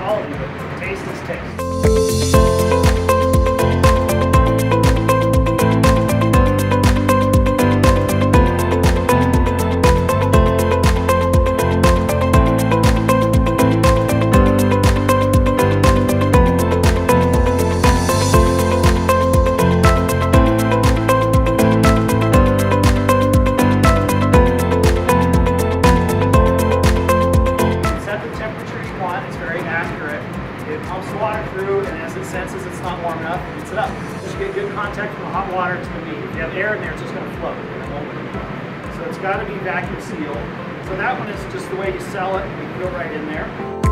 quality, but taste is taste. It's very accurate. It pumps the water through, and as it senses it's not warm enough, it heats it up. Just get good contact from the hot water to the meat. If you have air in there, it's just going to float. So it's got to be vacuum sealed. So that one is just the way you sell it. You can go right in there.